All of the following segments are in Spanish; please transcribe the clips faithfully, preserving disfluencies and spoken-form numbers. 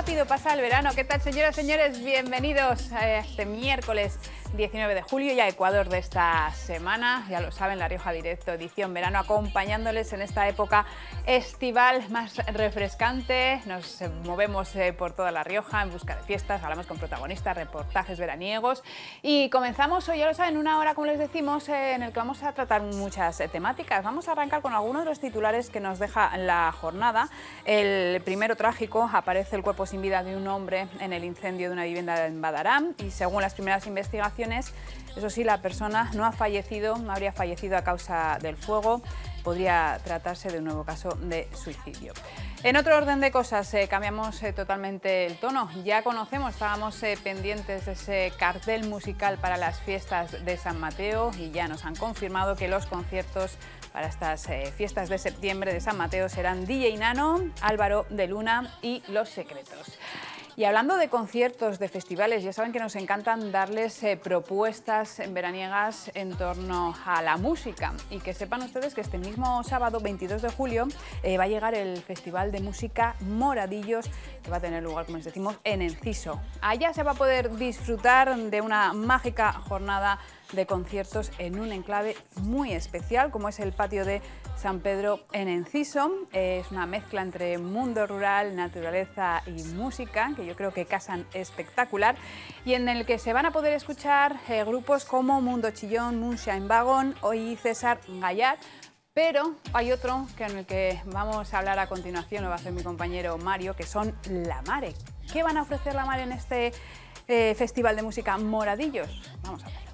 rápido pasa el verano. ¿Qué tal, señoras y señores? Bienvenidos a este miércoles diecinueve de julio y a Ecuador de esta semana. Ya lo saben, La Rioja Directo, edición verano, acompañándoles en esta época estival más refrescante. Nos movemos eh, por toda La Rioja en busca de fiestas, hablamos con protagonistas, reportajes veraniegos y comenzamos hoy, ya lo saben, una hora, como les decimos, eh, en el que vamos a tratar muchas eh, temáticas. Vamos a arrancar con algunos de los titulares que nos deja la jornada. El primero trágico: aparece el cuerpo sin vida de un hombre en el incendio de una vivienda en Badarán y, según las primeras investigaciones, eso sí, la persona no ha fallecido, no habría fallecido a causa del fuego. Podría tratarse de un nuevo caso de suicidio. En otro orden de cosas, eh, cambiamos eh, totalmente el tono. Ya conocemos, estábamos eh, pendientes de ese cartel musical para las fiestas de San Mateo y ya nos han confirmado que los conciertos para estas eh, fiestas de septiembre de San Mateo serán D J Nano, Álvaro de Luna y Los Secretos. Y hablando de conciertos, de festivales, ya saben que nos encantan darles eh, propuestas veraniegas en torno a la música. Y que sepan ustedes que este mismo sábado, veintidós de julio, eh, va a llegar el Festival de Música Moradillos, que va a tener lugar, como les decimos, en Enciso. Allá se va a poder disfrutar de una mágica jornada de conciertos en un enclave muy especial, como es el patio de San Pedro en Enciso. Es una mezcla entre mundo rural, naturaleza y música, que yo creo que casan espectacular, y en el que se van a poder escuchar eh, grupos como Mundo Chillón, Moonshine Wagon y César Gallard. Pero hay otro que en el que vamos a hablar a continuación, lo va a hacer mi compañero Mario, que son La Mare. ¿Qué van a ofrecer La Mare en este eh, Festival de Música Moradillos? Vamos a ver.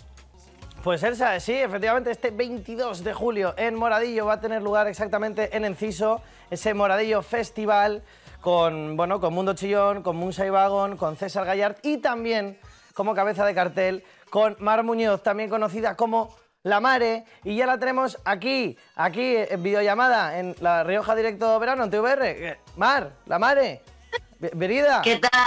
Pues Elsa, sí, efectivamente, este veintidós de julio en Moradillo va a tener lugar exactamente en Enciso, ese Moradillo Festival con, bueno, con Mundo Chillón, con Moonshine Wagon, con César Gallard y también como cabeza de cartel con Mar Muñoz, también conocida como La Mare, y ya la tenemos aquí, aquí en videollamada en La Rioja Directo Verano en T V R. Mar, La Mare, bienvenida. ¿Qué tal?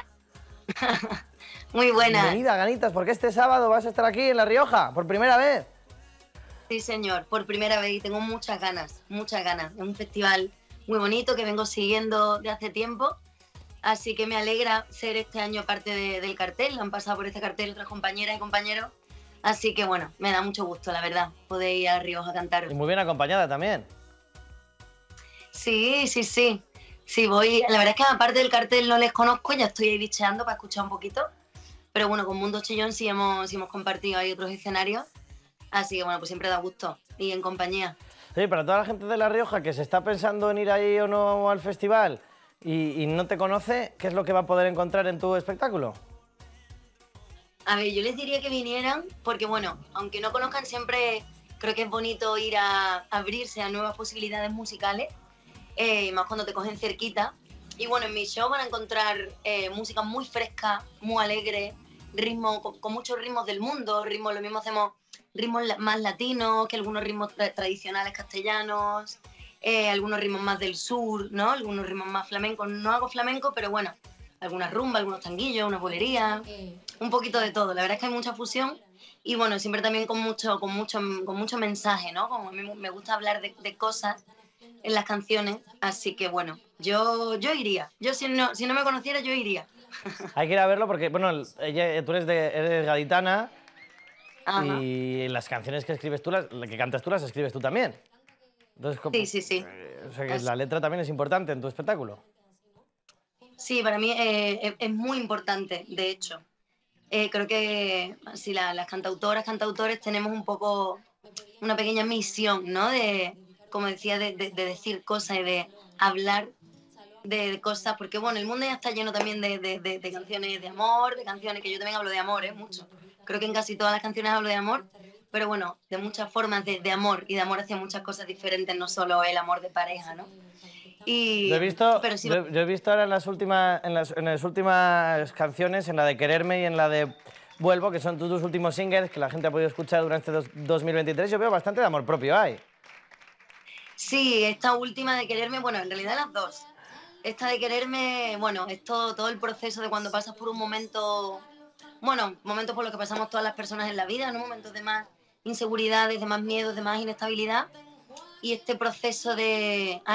Muy buena. Bienvenida, ganitas, porque este sábado vas a estar aquí en La Rioja, por primera vez. Sí, señor, por primera vez y tengo muchas ganas, muchas ganas. Es un festival muy bonito que vengo siguiendo de hace tiempo, así que me alegra ser este año parte de, del cartel. Han pasado por este cartel otras compañeras y compañeros, así que bueno, me da mucho gusto, la verdad, poder ir a La Rioja a cantar. Y muy bien acompañada también. Sí, sí, sí. Sí, voy. La verdad es que aparte del cartel no les conozco, ya estoy ahí bicheando para escuchar un poquito. Pero bueno, con Mundo Chillón sí hemos, sí hemos compartido ahí otros escenarios, así que bueno, pues siempre da gusto y en compañía. Sí, para toda la gente de La Rioja que se está pensando en ir ahí o no al festival y, y no te conoce, ¿qué es lo que va a poder encontrar en tu espectáculo? A ver, yo les diría que vinieran, porque bueno, aunque no conozcan, siempre creo que es bonito ir a abrirse a nuevas posibilidades musicales, eh, más cuando te cogen cerquita. Y bueno, en mi show van a encontrar eh, música muy fresca, muy alegre, ritmo, con, con muchos ritmos del mundo, ritmos, lo mismo hacemos ritmos más latinos que algunos ritmos tra tradicionales castellanos, eh, algunos ritmos más del sur, ¿no? Algunos ritmos más flamencos. No hago flamenco, pero bueno, algunas rumbas, algunos tanguillos, una bolería, un poquito de todo. La verdad es que hay mucha fusión y bueno, siempre también con mucho, con mucho, con mucho mensaje, ¿no? Como a mí me gusta hablar de, de cosas en las canciones, así que bueno, yo, yo iría. Yo si no, si no me conociera, yo iría. Hay que ir a verlo porque, bueno, ella, tú eres, de, eres gaditana. Ajá. Y las canciones que escribes tú, las que cantas tú, las escribes tú también. Entonces, sí, sí, sí. O sea, que la letra también es importante en tu espectáculo. Sí, para mí eh, es, es muy importante, de hecho. Eh, creo que si la, las cantautoras, cantautores tenemos un poco una pequeña misión, ¿no? De, como decía, de, de, de decir cosas y de hablar de, de cosas, porque bueno, el mundo ya está lleno también de, de, de, de canciones de amor, de canciones que yo también hablo de amor, ¿eh? Mucho. Creo que en casi todas las canciones hablo de amor, pero bueno, de muchas formas de, de amor y de amor hacia muchas cosas diferentes, no solo el amor de pareja, ¿no? Y, yo, he visto, pero sí, yo, yo he visto ahora en las, últimas, en, las, en las últimas canciones, en la de Quererme y en la de Vuelvo, que son tus dos últimos singles que la gente ha podido escuchar durante este dos mil veintitrés, yo veo bastante de amor propio ahí. Sí, esta última de Quererme, bueno, en realidad las dos. Esta de Quererme, bueno, es todo, todo el proceso de cuando pasas por un momento, bueno, momentos por los que pasamos todas las personas en la vida, ¿no? Momentos de más inseguridades, de más miedos, de más inestabilidad. Y este proceso de, ay,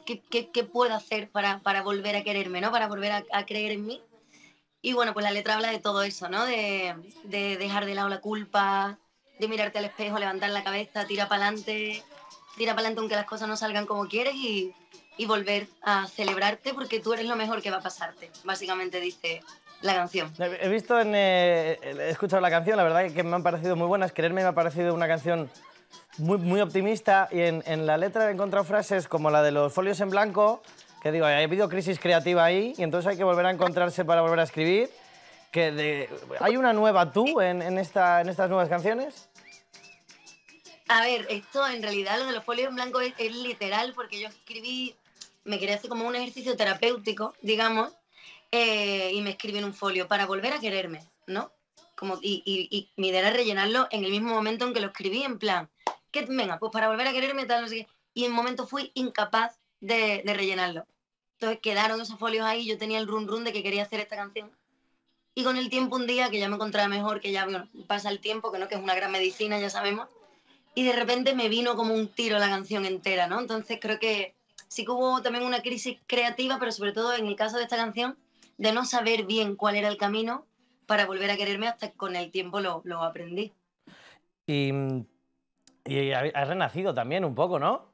qué, qué, qué puedo hacer para, para volver a quererme, ¿no? Para volver a, a creer en mí. Y bueno, pues la letra habla de todo eso, ¿no? De, de dejar de lado la culpa, de mirarte al espejo, levantar la cabeza, tira para adelante, tira para adelante aunque las cosas no salgan como quieres y, y volver a celebrarte porque tú eres lo mejor que va a pasarte, básicamente dice la canción. He visto, en, eh, he escuchado la canción, la verdad que me han parecido muy buenas. Quererme me ha parecido una canción muy, muy optimista y en, en la letra he encontrado frases como la de los folios en blanco, que digo, ha habido crisis creativa ahí y entonces hay que volver a encontrarse para volver a escribir. Que de, ¿hay una nueva tú en, en, esta, en estas nuevas canciones? A ver, esto en realidad lo de los folios en blanco es, es literal porque yo escribí, me quería hacer como un ejercicio terapéutico, digamos, eh, y me escribí en un folio para volver a quererme, ¿no? Como, y, y, y mi idea era rellenarlo en el mismo momento en que lo escribí, en plan, que venga, pues para volver a quererme, tal, no sé qué. Y en un momento fui incapaz de, de rellenarlo. Entonces quedaron esos folios ahí, yo tenía el run run de que quería hacer esta canción. Y con el tiempo un día, que ya me encontraba mejor, que ya bueno, pasa el tiempo, que no, que es una gran medicina, ya sabemos, y de repente me vino como un tiro la canción entera, ¿no? Entonces creo que sí que hubo también una crisis creativa, pero sobre todo en el caso de esta canción, de no saber bien cuál era el camino para volver a quererme hasta que con el tiempo lo, lo aprendí. Y, y has renacido también un poco, ¿no?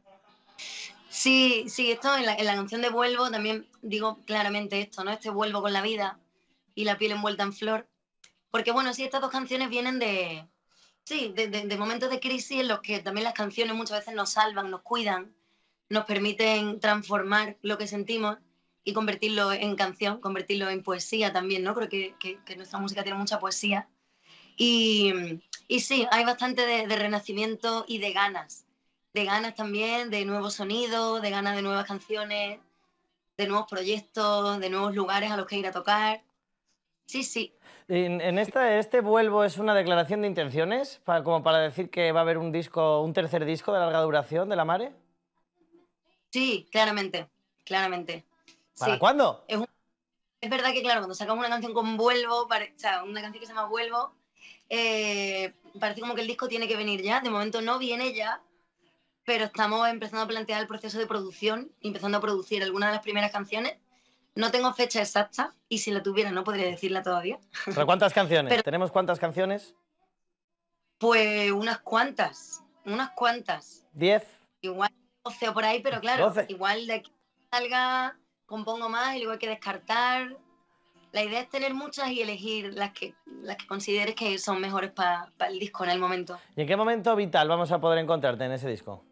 Sí, sí, esto en la, en la canción de Vuelvo también digo claramente esto, ¿no? Este vuelvo con la vida y la piel envuelta en flor. Porque bueno, sí, estas dos canciones vienen de, sí, de, de, de momentos de crisis en los que también las canciones muchas veces nos salvan, nos cuidan, nos permiten transformar lo que sentimos y convertirlo en canción, convertirlo en poesía también, ¿no? Creo que, que, que nuestra música tiene mucha poesía. Y, y sí, hay bastante de, de renacimiento y de ganas. De ganas también, de nuevos sonidos, de ganas de nuevas canciones, de nuevos proyectos, de nuevos lugares a los que ir a tocar. Sí, sí. En, en esta, este Vuelvo es una declaración de intenciones, para, como para decir que va a haber un disco, un tercer disco de larga duración de La Mare. Sí, claramente, claramente. ¿Para sí. cuándo? Es, un, es verdad que, claro, cuando sacamos una canción con Vuelvo, pare, o sea, una canción que se llama Vuelvo, eh, parece como que el disco tiene que venir ya. De momento no viene ya, pero estamos empezando a plantear el proceso de producción, empezando a producir algunas de las primeras canciones. No tengo fecha exacta y si la tuviera no podría decirla todavía. ¿Pero cuántas canciones? Pero, ¿Tenemos cuántas canciones? Pues unas cuantas, unas cuantas. ¿Diez? Igual doce o por ahí, pero claro, doce. Igual de aquí salga, compongo más y luego hay que descartar. La idea es tener muchas y elegir las que, las que consideres que son mejores para pa el disco en el momento. ¿Y en qué momento vital vamos a poder encontrarte en ese disco?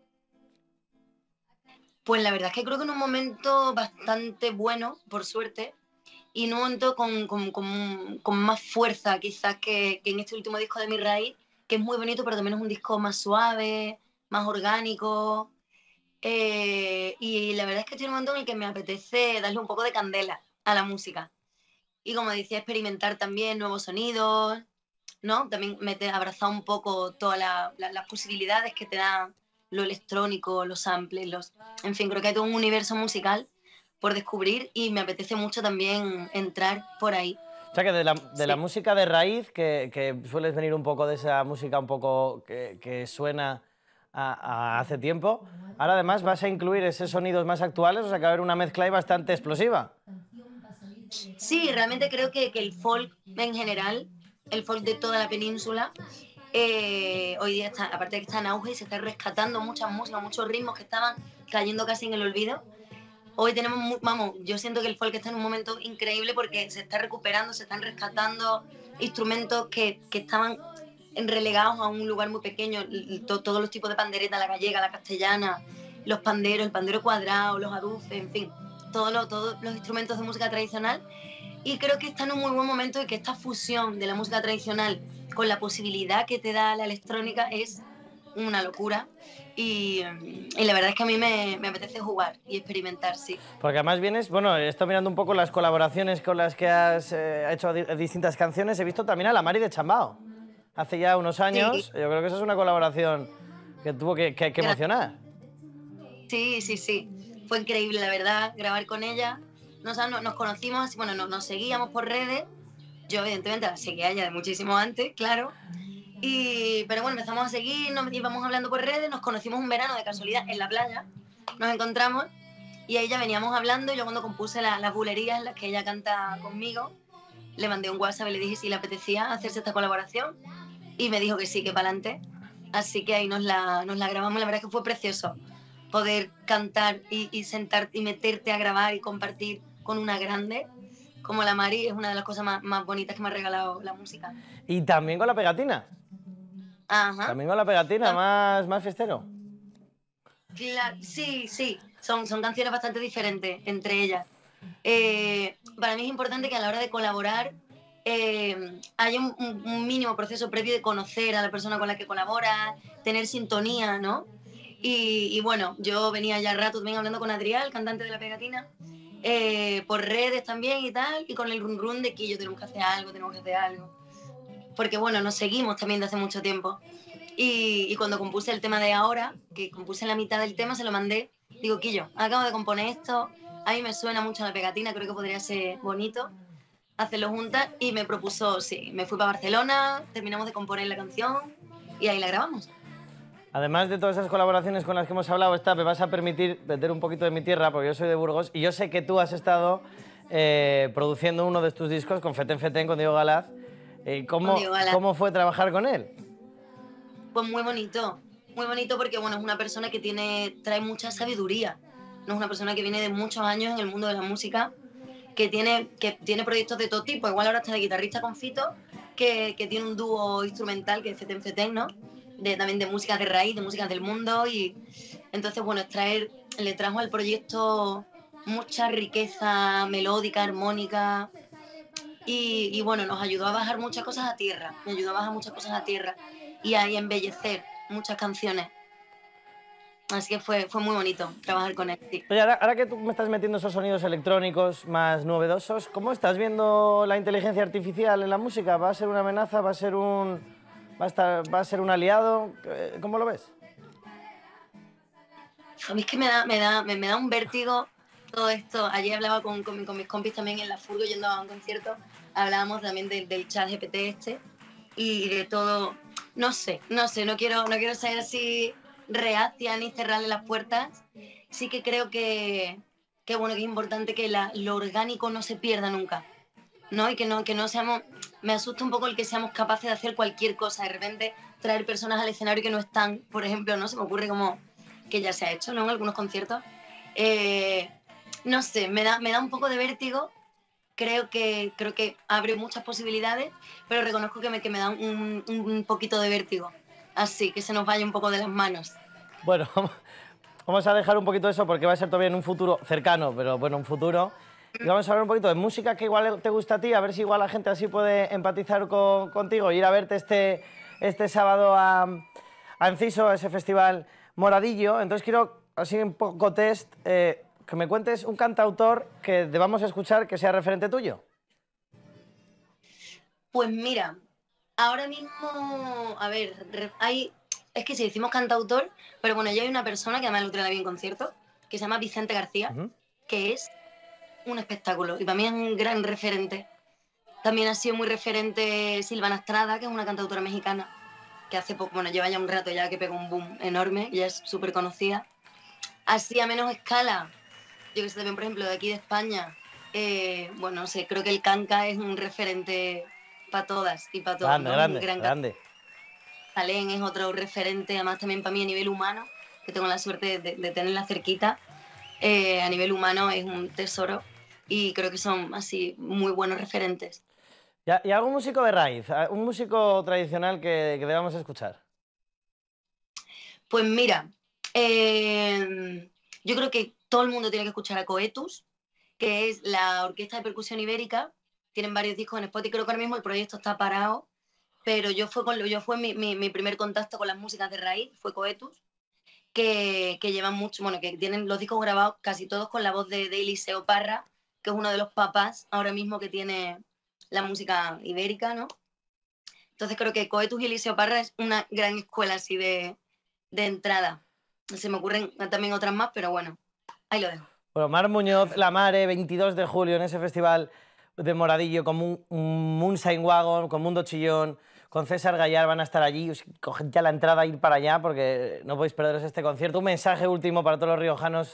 Pues la verdad es que creo que en un momento bastante bueno, por suerte, y en un momento con, con, con, con más fuerza quizás que, que en este último disco de Mi Raíz, que es muy bonito, pero también es un disco más suave, más orgánico. Eh, y la verdad es que estoy en un momento en el que me apetece darle un poco de candela a la música. Y como decía, experimentar también nuevos sonidos, ¿no? También meter, abrazar un poco todas la, la, las posibilidades que te dan lo electrónico, los samples, los... En fin, creo que hay todo un universo musical por descubrir y me apetece mucho también entrar por ahí. O sea que de la, de sí. la música de raíz, que, que sueles venir un poco de esa música un poco que, que suena a, a hace tiempo, ahora además vas a incluir esos sonidos más actuales, o sea que va a haber una mezcla ahí bastante explosiva. Sí, realmente creo que, que el folk en general, el folk de toda la península, eh, hoy día está, aparte de que está en auge y se está rescatando muchas músicas, muchos ritmos que estaban cayendo casi en el olvido. Hoy tenemos, vamos, yo siento que el folk está en un momento increíble porque se está recuperando, se están rescatando instrumentos que, que estaban relegados a un lugar muy pequeño, to, todos los tipos de pandereta, la gallega, la castellana, los panderos, el pandero cuadrado, los aduces, en fin, todos los, todos los instrumentos de música tradicional. Y creo que está en un muy buen momento de que esta fusión de la música tradicional con la posibilidad que te da la electrónica es una locura. Y, y la verdad es que a mí me, me apetece jugar y experimentar, sí. Porque además vienes, bueno, he estado mirando un poco las colaboraciones con las que has eh, hecho di distintas canciones. He visto también a la Mari de Chambao, hace ya unos años. Sí. Yo creo que esa es una colaboración que tuvo que, que, que emocionar. Sí, sí, sí. Fue increíble, la verdad, grabar con ella. Nos, nos conocimos, bueno, nos, nos seguíamos por redes. Yo, evidentemente, la seguía a ella de muchísimo antes, claro. Y, pero bueno, empezamos a seguir, nos íbamos hablando por redes, nos conocimos un verano de casualidad en la playa, nos encontramos Y ahí ya veníamos hablando y yo cuando compuse la, las bulerías en las que ella canta conmigo, le mandé un WhatsApp y le dije si le apetecía hacerse esta colaboración y me dijo que sí, que para adelante. Así que ahí nos la, nos la grabamos, la verdad es que fue precioso poder cantar y, y sentar y meterte a grabar y compartir con una grande como la Mari. Es una de las cosas más, más bonitas que me ha regalado la música. Y también con la pegatina. Ajá. También con la pegatina, más, más fiestero. Claro, sí, sí, son, son canciones bastante diferentes entre ellas. Eh, para mí es importante que a la hora de colaborar eh, haya un, un, un mínimo proceso previo de conocer a la persona con la que colaboras, tener sintonía, ¿no? Y, y bueno, yo venía ya rato también hablando con Adrián, el cantante de la pegatina, eh, por redes también y tal, y con el run run de que yo tenemos que hacer algo, tenemos que hacer algo. Porque bueno, nos seguimos también de hace mucho tiempo. Y, y cuando compuse el tema de ahora, que compuse la mitad del tema, se lo mandé. Digo, Quillo, acabo de componer esto, a mí me suena mucho la pegatina, creo que podría ser bonito hacerlo juntas. Y me propuso, sí, me fui para Barcelona, terminamos de componer la canción y ahí la grabamos. Además de todas esas colaboraciones con las que hemos hablado, esta me vas a permitir meter un poquito de mi tierra, porque yo soy de Burgos, y yo sé que tú has estado eh, produciendo uno de tus discos con Feten Feten, con Diego Galaz. Eh, ¿cómo, Con Diego Galaz. ¿Cómo fue trabajar con él? Pues muy bonito, muy bonito porque bueno, es una persona que tiene, trae mucha sabiduría, no es una persona que viene de muchos años en el mundo de la música, que tiene, que tiene proyectos de todo tipo, igual ahora está de guitarrista con Fito, que, que tiene un dúo instrumental que es Feten Feten, ¿no? De, también de músicas de raíz, de músicas del mundo, y entonces bueno, traer, le trajo al proyecto mucha riqueza melódica, armónica, y, y bueno, nos ayudó a bajar muchas cosas a tierra, me ayudó a bajar muchas cosas a tierra y a embellecer muchas canciones. Así que fue, fue muy bonito trabajar con él. Sí. Oye, ahora, ahora que tú me estás metiendo esos sonidos electrónicos más novedosos, ¿cómo estás viendo la inteligencia artificial en la música? ¿Va a ser una amenaza? ¿Va a ser un, va a estar, va a ser un aliado? ¿Cómo lo ves? A mí es que me da, me da, me, me da un vértigo todo esto. Ayer hablaba con, con, con mis compis también en la furgo yendo a un concierto. Hablábamos también de, del chat G P T este y de todo. No sé, no sé, no quiero, no quiero ser así reacia ni cerrarle las puertas. Sí que creo que, que, bueno, que es importante que la, lo orgánico no se pierda nunca, ¿no? Y que no, que no seamos... Me asusta un poco el que seamos capaces de hacer cualquier cosa. De repente traer personas al escenario que no están, por ejemplo, ¿no? Se me ocurre como que ya se ha hecho, ¿no? En algunos conciertos. Eh, no sé, me da, me da un poco de vértigo. Creo que, creo que abre muchas posibilidades, pero reconozco que me, que me da un, un, un poquito de vértigo. Así, que se nos vaya un poco de las manos. Bueno, vamos a dejar un poquito eso porque va a ser todavía en un futuro cercano, pero bueno, un futuro. Y vamos a hablar un poquito de música que igual te gusta a ti, a ver si igual la gente así puede empatizar con, contigo, ir a verte este, este sábado a, a Enciso, a ese festival Moradillo. Entonces quiero, así un poco test, eh, que me cuentes un cantautor que debamos escuchar que sea referente tuyo. Pues mira, ahora mismo, a ver, hay, es que si decimos cantautor, pero bueno, yo hay una persona que además el otro día la vi en concierto, que se llama Vicente García, uh-huh. que es un espectáculo y para mí es un gran referente. También ha sido muy referente Silvana Estrada, que es una cantautora mexicana, que hace poco, bueno, lleva ya un rato ya que pegó un boom enorme, ya es súper conocida. Así a menos escala, yo que sé, también por ejemplo de aquí de España, eh, bueno, no sé, creo que el Kanka es un referente para todas y para todos. Grande, ¿no? grande, gran grande. Salén es otro referente, además también para mí a nivel humano, que tengo la suerte de, de tenerla cerquita, eh, a nivel humano es un tesoro y creo que son así muy buenos referentes. ¿Y algún músico de raíz, un músico tradicional que, que debamos escuchar? Pues mira, eh, yo creo que todo el mundo tiene que escuchar a Coetus, que es la orquesta de percusión ibérica. Tienen varios discos en Spotify, creo que ahora mismo el proyecto está parado, pero yo fue, con, yo fue mi, mi, mi primer contacto con las músicas de raíz, fue Coetus, que, que llevan mucho, bueno, que tienen los discos grabados casi todos con la voz de, de Eliseo Parra, que es uno de los papás ahora mismo que tiene la música ibérica, ¿no? Entonces creo que Coetus y Eliseo Parra es una gran escuela así de, de entrada. Se me ocurren también otras más, pero bueno, ahí lo dejo. Bueno, Mar Muñoz, La Mare, veintidós de julio en ese festival de Moradillo, con un, un Moonshine Wagon, con Mundo Chillón, con César Gallar, van a estar allí. Coged ya la entrada a ir para allá porque no podéis perderos este concierto. Un mensaje último para todos los riojanos,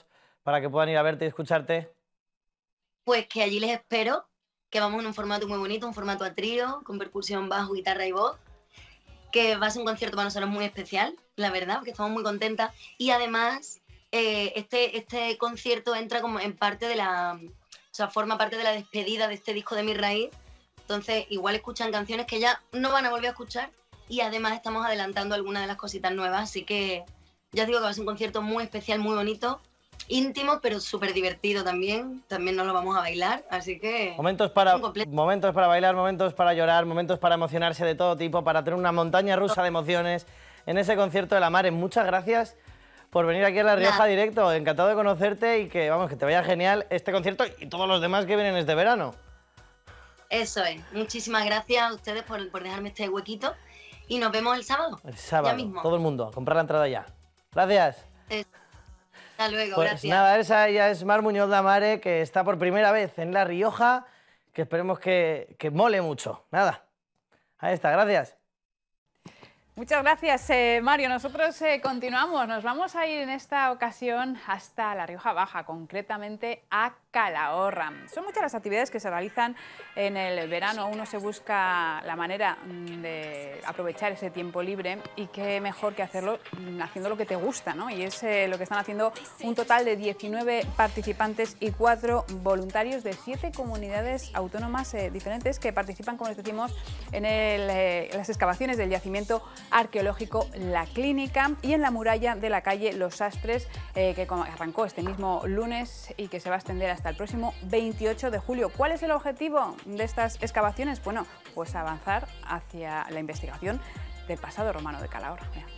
para que puedan ir a verte y escucharte? Pues que allí les espero, que vamos en un formato muy bonito, un formato a trío, con percusión, bajo, guitarra y voz, que va a ser un concierto para nosotros muy especial, la verdad, porque estamos muy contentas. Y además, eh, este, este concierto entra como en parte de la... O sea, forma parte de la despedida de este disco de Mi Raíz. Entonces, igual escuchan canciones que ya no van a volver a escuchar y además estamos adelantando algunas de las cositas nuevas, así que ya os digo que va a ser un concierto muy especial, muy bonito, íntimo, pero súper divertido también. También nos lo vamos a bailar, así que... Momentos para, momentos para bailar, momentos para llorar, momentos para emocionarse de todo tipo, para tener una montaña rusa de emociones en ese concierto de La Mare. Muchas gracias por venir aquí a La Rioja Nada. Directo. Encantado de conocerte y que, vamos, que te vaya genial este concierto y todos los demás que vienen este verano. Eso es. Muchísimas gracias a ustedes por, por dejarme este huequito y nos vemos el sábado. El sábado, ya mismo. Todo el mundo, a comprar la entrada ya. Gracias. Hasta luego, pues gracias. Nada, esa ella es Mar Muñoz La Mare, que está por primera vez en La Rioja, que esperemos que, que mole mucho. Nada, ahí está, gracias. Muchas gracias, eh, Mario. Nosotros eh, continuamos. Nos vamos a ir en esta ocasión hasta La Rioja Baja, concretamente a Calahorra. Son muchas las actividades que se realizan en el verano. Uno se busca la manera de aprovechar ese tiempo libre y qué mejor que hacerlo haciendo lo que te gusta, ¿no? Y es eh, lo que están haciendo un total de diecinueve participantes y cuatro voluntarios de siete comunidades autónomas eh, diferentes que participan, como les decimos, en el, eh, las excavaciones del yacimiento arqueológico La Clínica y en la muralla de la calle Los Sastres, eh, que arrancó este mismo lunes y que se va a extender hasta el próximo veintiocho de julio. ¿Cuál es el objetivo de estas excavaciones? Bueno, pues avanzar hacia la investigación del pasado romano de Calahorra. Mira.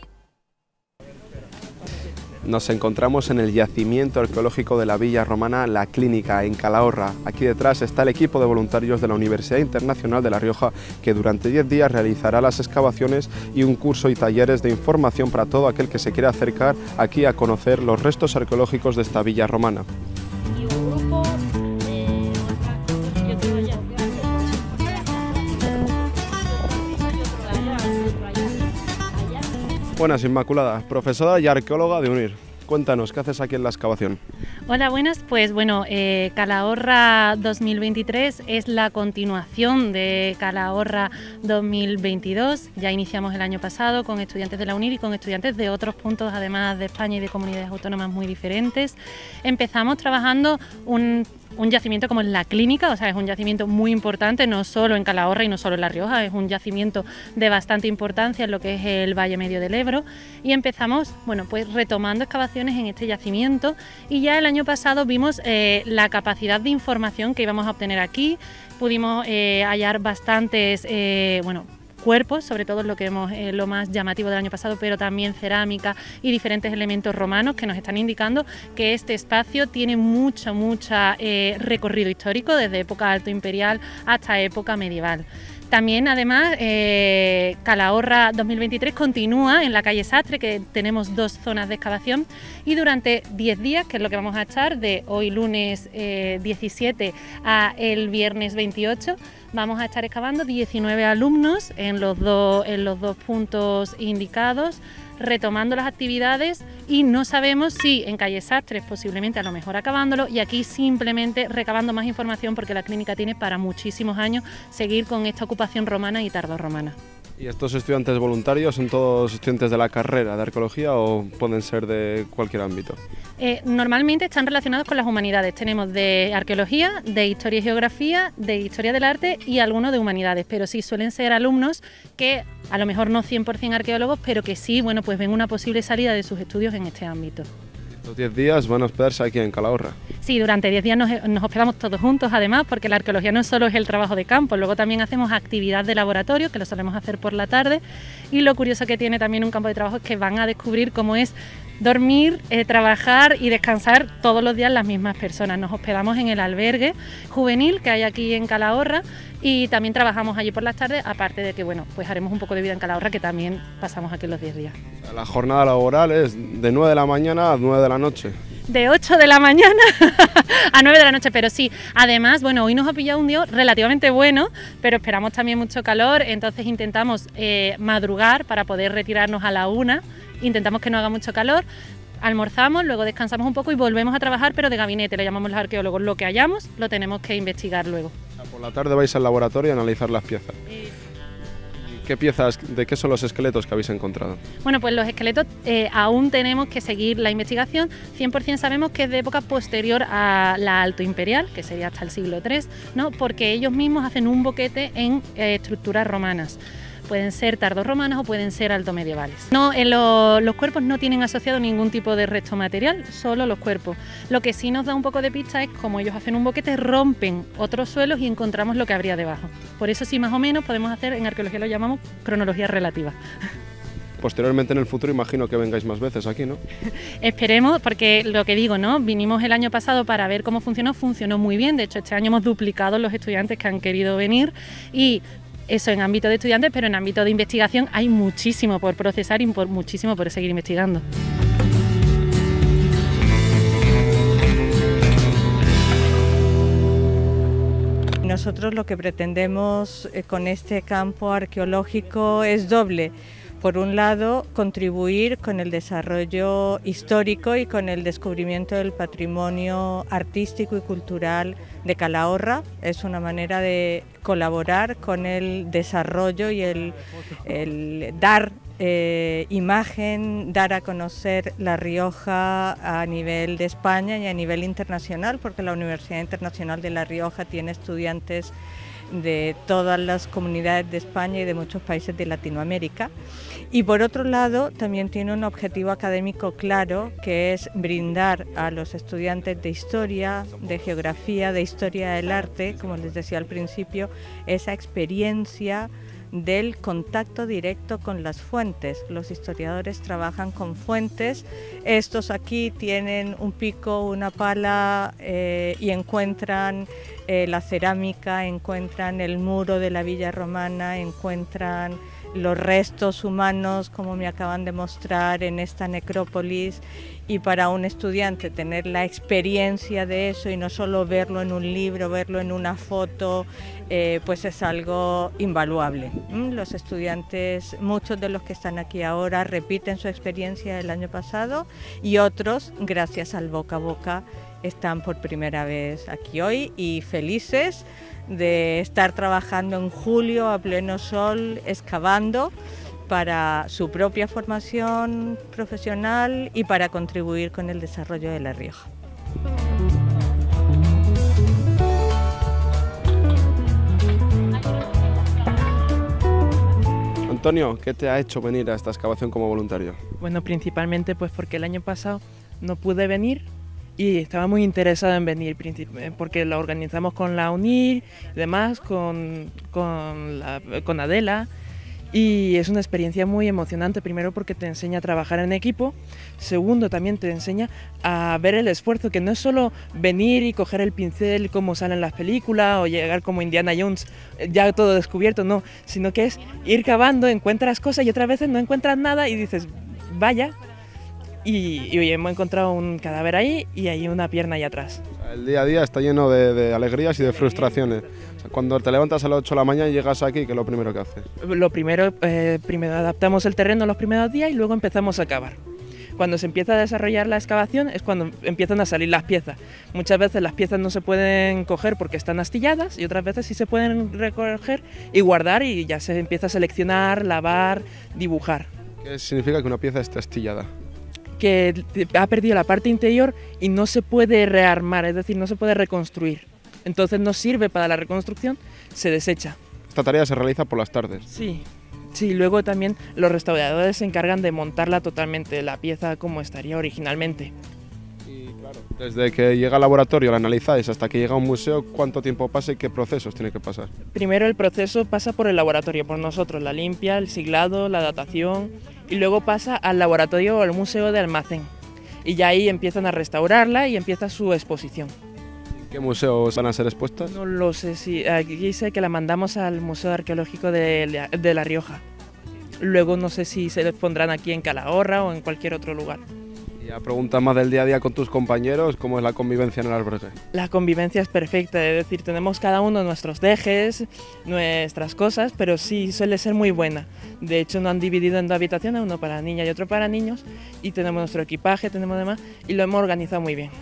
Nos encontramos en el yacimiento arqueológico de la villa romana La Clínica, en Calahorra. Aquí detrás está el equipo de voluntarios de la Universidad Internacional de La Rioja, que durante diez días realizará las excavaciones y un curso y talleres de información para todo aquel que se quiera acercar aquí a conocer los restos arqueológicos de esta villa romana. Buenas, Inmaculada, profesora y arqueóloga de UNIR. Cuéntanos, ¿qué haces aquí en la excavación? Hola, buenas. Pues bueno, eh, Calahorra dos mil veintitrés es la continuación de Calahorra dos mil veintidós. Ya iniciamos el año pasado con estudiantes de la UNIR y con estudiantes de otros puntos, además de España y de comunidades autónomas muy diferentes. Empezamos trabajando un... un yacimiento como es La Clínica, o sea, es un yacimiento muy importante, no solo en Calahorra y no solo en La Rioja, es un yacimiento de bastante importancia en lo que es el Valle Medio del Ebro, y empezamos, bueno, pues retomando excavaciones en este yacimiento, y ya el año pasado vimos eh, la capacidad de información que íbamos a obtener aquí. Pudimos eh, hallar bastantes, eh, bueno, cuerpos, sobre todo lo que vemos eh, lo más llamativo del año pasado, pero también cerámica y diferentes elementos romanos que nos están indicando que este espacio tiene mucho, mucho eh, recorrido histórico, desde época alto imperial hasta época medieval. También, además, eh, Calahorra dos mil veintitrés continúa en la calle Sastre, que tenemos dos zonas de excavación, y durante diez días, que es lo que vamos a estar de hoy lunes eh, diecisiete a el viernes veintiocho, vamos a estar excavando diecinueve alumnos en los, do, en los dos puntos indicados, retomando las actividades, y no sabemos si en calle Sastres posiblemente a lo mejor acabándolo, y aquí simplemente recabando más información, porque la clínica tiene para muchísimos años seguir con esta ocupación romana y tardorromana. ¿Y estos estudiantes voluntarios son todos estudiantes de la carrera de arqueología o pueden ser de cualquier ámbito? Eh, normalmente están relacionados con las humanidades. Tenemos de arqueología, de historia y geografía, de historia del arte y algunos de humanidades, pero sí suelen ser alumnos que a lo mejor no cien por cien arqueólogos, pero que sí, bueno, pues ven una posible salida de sus estudios en este ámbito. Estos diez días van a hospedarse aquí en Calahorra. Sí, durante diez días nos, nos hospedamos todos juntos, además, porque la arqueología no solo es el trabajo de campo, luego también hacemos actividad de laboratorio, que lo solemos hacer por la tarde, y lo curioso que tiene también un campo de trabajo es que van a descubrir cómo es dormir, eh, trabajar y descansar todos los días las mismas personas. Nos hospedamos en el albergue juvenil que hay aquí en Calahorra y también trabajamos allí por las tardes, aparte de que, bueno, pues haremos un poco de vida en Calahorra, que también pasamos aquí los diez días. La jornada laboral es de nueve de la mañana a nueve de la noche. De ocho de la mañana a nueve de la noche, pero sí, además, bueno, hoy nos ha pillado un día relativamente bueno, pero esperamos también mucho calor, entonces intentamos eh, madrugar para poder retirarnos a la una, intentamos que no haga mucho calor, Almorzamos, luego descansamos un poco y volvemos a trabajar, pero de gabinete, le llamamos los arqueólogos. Lo que hallamos lo tenemos que investigar luego. Por la tarde vais al laboratorio a analizar las piezas. Eh, ¿Qué piezas, de qué son los esqueletos que habéis encontrado? Bueno, pues los esqueletos eh, aún tenemos que seguir la investigación. cien por ciento sabemos que es de época posterior a la Alto Imperial, que sería hasta el siglo tres, ¿no? Porque ellos mismos hacen un boquete en eh, estructuras romanas. Pueden ser tardorromanas o pueden ser altomedievales. No, en lo, los cuerpos no tienen asociado ningún tipo de resto material, solo los cuerpos. Lo que sí nos da un poco de pista es como ellos hacen un boquete, rompen otros suelos y encontramos lo que habría debajo. Por eso sí, más o menos podemos hacer, en arqueología lo llamamos cronología relativa. Posteriormente, en el futuro, imagino que vengáis más veces aquí, ¿no? Esperemos, porque lo que digo, ¿no? Vinimos el año pasado para ver cómo funcionó, funcionó muy bien. De hecho, este año hemos duplicado los estudiantes que han querido venir y eso en ámbito de estudiantes, pero en ámbito de investigación hay muchísimo por procesar y por muchísimo por seguir investigando. Nosotros lo que pretendemos con este campo arqueológico es doble. Por un lado, contribuir con el desarrollo histórico y con el descubrimiento del patrimonio artístico y cultural de Calahorra. Es una manera de colaborar con el desarrollo y el, el dar eh, imagen, dar a conocer La Rioja a nivel de España y a nivel internacional, porque la Universidad Internacional de La Rioja tiene estudiantes de todas las comunidades de España y de muchos países de Latinoamérica. Y por otro lado, también tiene un objetivo académico claro, que es brindar a los estudiantes de historia, de geografía, de historia del arte, como les decía al principio, esa experiencia del contacto directo con las fuentes. Los historiadores trabajan con fuentes. Estos aquí tienen un pico, una pala eh, y encuentran eh, la cerámica, encuentran el muro de la villa romana, encuentran los restos humanos, como me acaban de mostrar en esta necrópolis, y para un estudiante tener la experiencia de eso y no solo verlo en un libro, verlo en una foto, eh, pues es algo invaluable. Los estudiantes, muchos de los que están aquí ahora, repiten su experiencia del año pasado y otros, gracias al boca a boca, están por primera vez aquí hoy y felices de estar trabajando en julio a pleno sol, excavando para su propia formación profesional y para contribuir con el desarrollo de La Rioja. Antonio, ¿qué te ha hecho venir a esta excavación como voluntario? Bueno, principalmente pues porque el año pasado no pude venir y estaba muy interesado en venir, porque la organizamos con la UNIR y demás, con, con, la, con Adela, y es una experiencia muy emocionante, primero porque te enseña a trabajar en equipo, segundo también te enseña a ver el esfuerzo, que no es solo venir y coger el pincel como salen las películas o llegar como Indiana Jones, ya todo descubierto, no, sino que es ir cavando, encuentras cosas y otras veces no encuentras nada y dices, vaya. Y, y hoy hemos encontrado un cadáver ahí y hay una pierna ahí atrás. El día a día está lleno de, de alegrías y de frustraciones. O sea, cuando te levantas a las ocho de la mañana y llegas aquí, ¿qué es lo primero que haces? Lo primero, eh, primero adaptamos el terreno los primeros días y luego empezamos a cavar. Cuando se empieza a desarrollar la excavación es cuando empiezan a salir las piezas. Muchas veces las piezas no se pueden coger porque están astilladas y otras veces sí se pueden recoger y guardar y ya se empieza a seleccionar, lavar, dibujar. ¿Qué significa que una pieza esté astillada? Que ha perdido la parte interior y no se puede rearmar, es decir, no se puede reconstruir. Entonces no sirve para la reconstrucción, se desecha. Esta tarea se realiza por las tardes. Sí, sí, luego también los restauradores se encargan de montarla totalmente, la pieza como estaría originalmente. Y claro, desde que llega al laboratorio, la analizáis, hasta que llega a un museo, ¿cuánto tiempo pasa y qué procesos tiene que pasar? Primero el proceso pasa por el laboratorio, por nosotros, la limpia, el siglado, la datación, y luego pasa al laboratorio o al museo de almacén. Y ya ahí empiezan a restaurarla y empieza su exposición. ¿En qué museos van a ser expuestas? No lo sé, si aquí sé que la mandamos al Museo Arqueológico de, de La Rioja. Luego no sé si se les pondrán aquí en Calahorra o en cualquier otro lugar. Y Y a preguntas más del día a día con tus compañeros, ¿cómo es la convivencia en el albergue? La convivencia es perfecta, es decir, tenemos cada uno nuestros dejes, nuestras cosas, pero sí suele ser muy buena. De hecho, nos han dividido en dos habitaciones, uno para niñas y otro para niños, y tenemos nuestro equipaje, tenemos demás, y lo hemos organizado muy bien.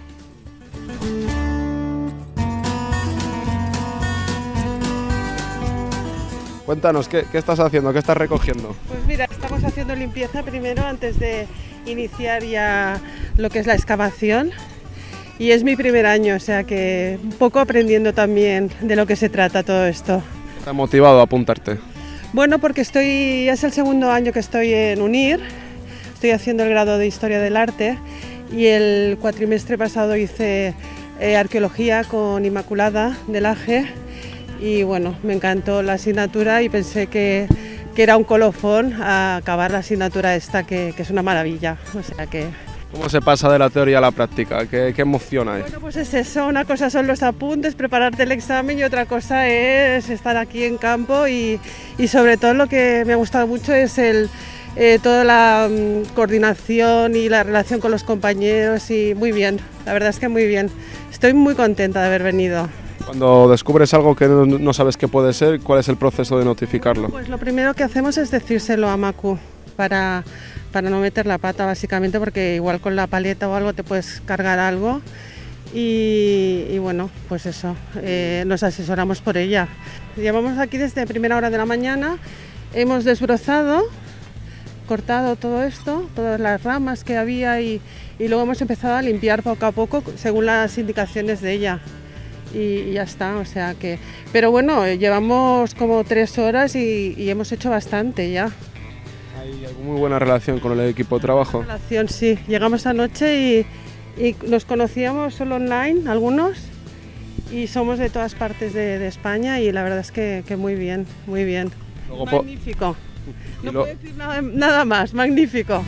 Cuéntanos, ¿qué, qué estás haciendo? ¿Qué estás recogiendo? Pues mira, estamos haciendo limpieza primero antes de iniciar ya lo que es la excavación. Y es mi primer año, o sea que un poco aprendiendo también de lo que se trata todo esto. ¿Te ha motivado a apuntarte? Bueno, porque estoy, es el segundo año que estoy en UNIR, estoy haciendo el grado de Historia del Arte y el cuatrimestre pasado hice eh, Arqueología con Inmaculada del A G E. Y bueno, me encantó la asignatura y pensé que, que era un colofón a acabar la asignatura esta, que, que es una maravilla. O sea que... ¿Cómo se pasa de la teoría a la práctica? ¿Qué, qué emoción hay? Bueno, pues es eso, una cosa son los apuntes, prepararte el examen y otra cosa es estar aquí en campo y, y sobre todo lo que me ha gustado mucho es el, eh, toda la um, coordinación y la relación con los compañeros y muy bien, la verdad es que muy bien. Estoy muy contenta de haber venido. Cuando descubres algo que no, no sabes qué puede ser, ¿cuál es el proceso de notificarlo? Pues lo primero que hacemos es decírselo a Macu para, para no meter la pata básicamente, porque igual con la paleta o algo te puedes cargar algo y, y bueno, pues eso, eh, nos asesoramos por ella. Llevamos aquí desde primera hora de la mañana, hemos desbrozado, cortado todo esto, todas las ramas que había y, y luego hemos empezado a limpiar poco a poco según las indicaciones de ella. Y ya está, o sea que... Pero bueno, llevamos como tres horas y, y hemos hecho bastante ya. ¿Hay muy buena relación con el equipo de trabajo? Relación, sí. Llegamos anoche y, y nos conocíamos solo online, algunos, y somos de todas partes de, de España y la verdad es que, que muy bien, muy bien. Luego magnífico. No lo... puedo decir nada, nada más, magnífico.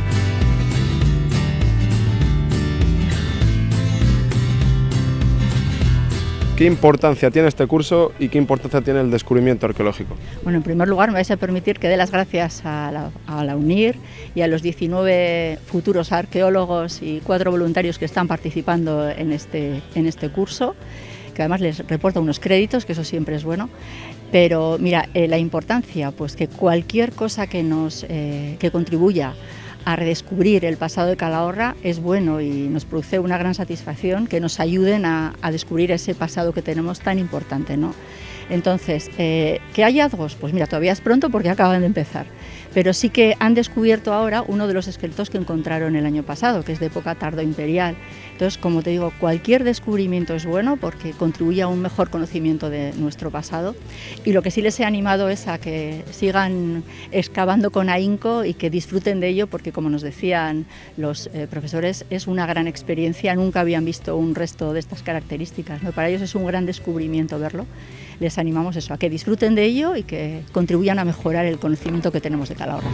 ¿Qué importancia tiene este curso y qué importancia tiene el descubrimiento arqueológico? Bueno, en primer lugar me vais a permitir que dé las gracias a la, a la UNIR y a los diecinueve futuros arqueólogos y cuatro voluntarios que están participando en este, en este curso, que además les reporta unos créditos, que eso siempre es bueno. Pero mira, eh, la importancia, pues que cualquier cosa que nos eh, que contribuya a redescubrir el pasado de Calahorra es bueno y nos produce una gran satisfacción que nos ayuden a, a descubrir ese pasado que tenemos tan importante, ¿no? Entonces, eh, ¿qué hallazgos? Pues mira, todavía es pronto porque acaban de empezar, pero sí que han descubierto ahora uno de los esqueletos que encontraron el año pasado, que es de época tardoimperial. Entonces, como te digo, cualquier descubrimiento es bueno porque contribuye a un mejor conocimiento de nuestro pasado, y lo que sí les he animado es a que sigan excavando con ahínco y que disfruten de ello porque, como nos decían los eh, profesores, es una gran experiencia, nunca habían visto un resto de estas características, ¿no? Para ellos es un gran descubrimiento verlo. Les animamos eso, a que disfruten de ello y que contribuyan a mejorar el conocimiento que tenemos de Calahorra.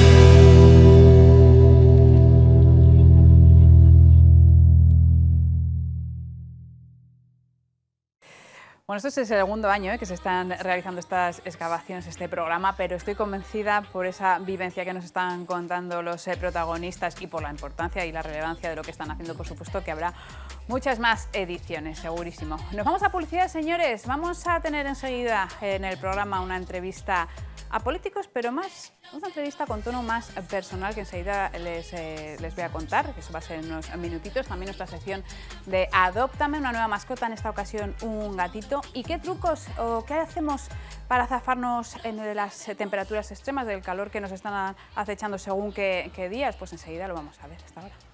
Bueno, esto es el segundo año ¿eh? que se están realizando estas excavaciones, este programa, pero estoy convencida por esa vivencia que nos están contando los eh, protagonistas y por la importancia y la relevancia de lo que están haciendo, por supuesto, que habrá muchas más ediciones, segurísimo. Nos vamos a publicidad, señores. Vamos a tener enseguida en el programa una entrevista a políticos, pero más una entrevista con tono más personal que enseguida les, eh, les voy a contar, que eso va a ser en unos minutitos. También nuestra sección de Adóptame, una nueva mascota, en esta ocasión un gatito. ¿Y qué trucos o qué hacemos para zafarnos en las temperaturas extremas del calor que nos están acechando según qué, qué días? Pues enseguida lo vamos a ver. Hasta ahora.